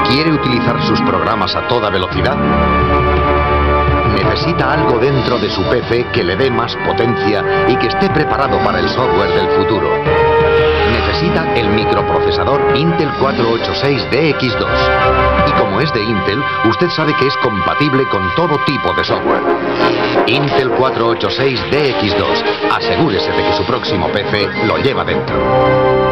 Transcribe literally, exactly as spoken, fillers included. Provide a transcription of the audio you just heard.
¿Quiere utilizar sus programas a toda velocidad? ¿Necesita algo dentro de su P C que le dé más potencia y que esté preparado para el software del futuro? Necesita el microprocesador Intel cuatro ochenta y seis D X dos. Y como es de Intel, usted sabe que es compatible con todo tipo de software. Intel cuatro ochenta y seis D X dos. Asegúrese de que su próximo P C lo lleva dentro.